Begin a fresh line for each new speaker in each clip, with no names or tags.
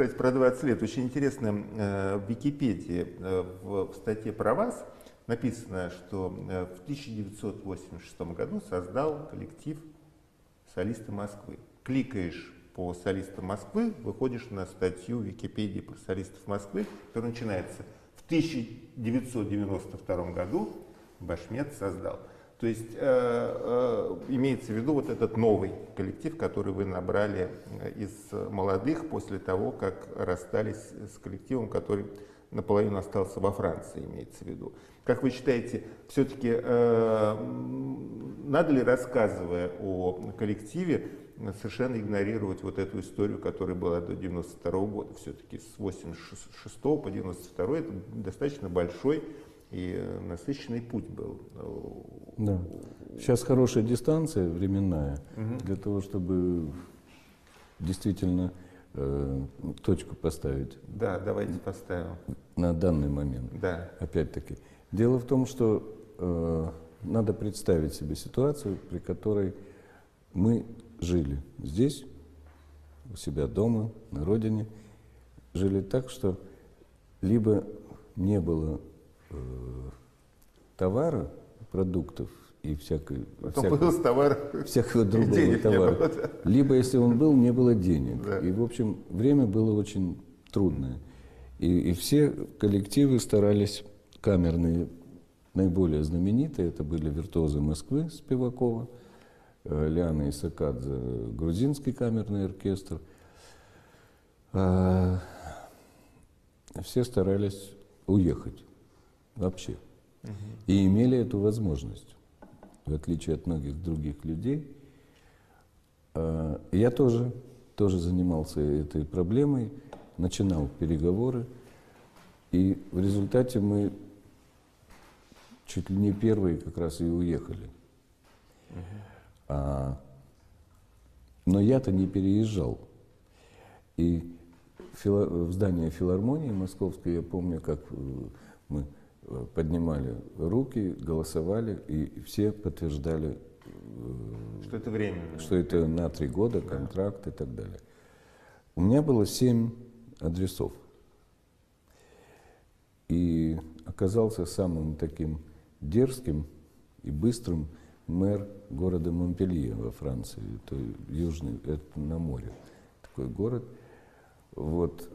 кстати, про 20 лет. Очень интересно, в Википедии в статье про вас написано, что в 1986 году создал коллектив «Солисты Москвы». Кликаешь по «Солистам Москвы», выходишь на статью в Википедии про солистов Москвы, которая начинается: в 1992 году Башмет создал. То есть имеется в виду вот этот новый коллектив, который вы набрали из молодых после того, как расстались с коллективом, который наполовину остался во Франции, имеется в виду. Как вы считаете, все-таки надо ли, рассказывая о коллективе, совершенно игнорировать вот эту историю, которая была до 92 года? Все-таки с 86 по 92 это достаточно большой и насыщенный путь был.
Да. Сейчас хорошая дистанция временная для того, чтобы действительно точку поставить.
Да, давайте поставим.
На данный момент.
Да.
Опять-таки. Дело в том, что надо представить себе ситуацию, при которой мы жили здесь, у себя дома, на родине, жили так, что либо не было товара, продуктов и всякого другого товара. Либо, если он был, не было денег. Да. И, в общем, время было очень трудное. И все коллективы старались, камерные, наиболее знаменитые, это были «Виртуозы Москвы» Спивакова, Лиана Исакадзе, грузинский камерный оркестр. Все старались уехать вообще. И имели эту возможность, в отличие от многих других людей. Я тоже занимался этой проблемой, начинал переговоры, и в результате мы чуть ли не первые как раз и уехали. Но я-то не переезжал. И в здание филармонии московской, я помню, как мы поднимали руки, голосовали, и все подтверждали,
что это временно,
что это на 3 года, контракт, да, и так далее. У меня было 7 адресов. И оказался самым таким дерзким и быстрым мэр города Монпелье во Франции, это южный, это на море, такой город. Вот.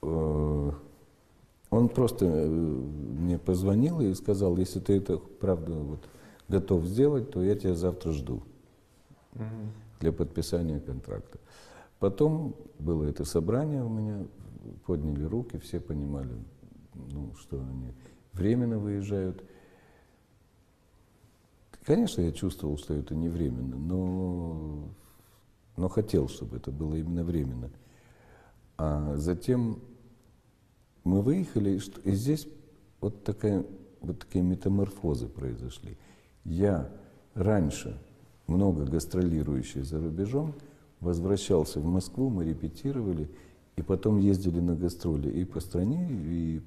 Он просто мне позвонил и сказал: если ты это правда вот готов сделать, то я тебя завтра жду для подписания контракта. Потом было это собрание у меня, подняли руки, все понимали, ну, что они временно выезжают. Конечно, я чувствовал, что это не временно, но хотел, чтобы это было именно временно. А затем мы выехали, и здесь вот такие метаморфозы произошли. Я раньше, много гастролирующий за рубежом, возвращался в Москву, мы репетировали, и потом ездили на гастроли и по стране, и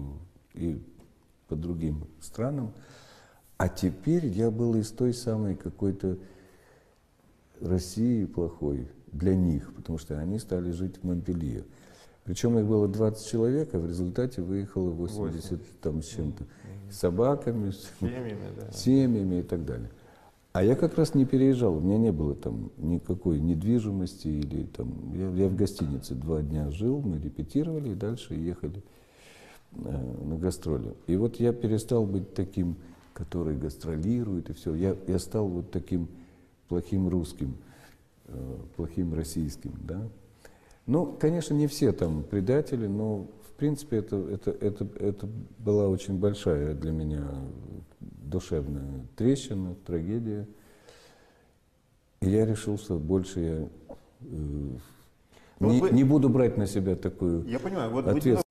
по другим странам. А теперь я был из той самой какой-то России плохой для них, потому что они стали жить в Монпелье. Причем их было 20 человек, а в результате выехало 80 там с чем-то. С собаками, семьями и так далее. А я как раз не переезжал, у меня не было там никакой недвижимости, или там, я в гостинице 2 дня жил, мы репетировали и дальше ехали на гастроли. И вот я перестал быть таким, который гастролирует, и все. Я стал вот таким плохим русским, плохим российским, да. Ну, конечно, не все там предатели, но в принципе это была очень большая для меня душевная трещина, трагедия. И я решил, что больше я не буду брать на себя такую ответственность.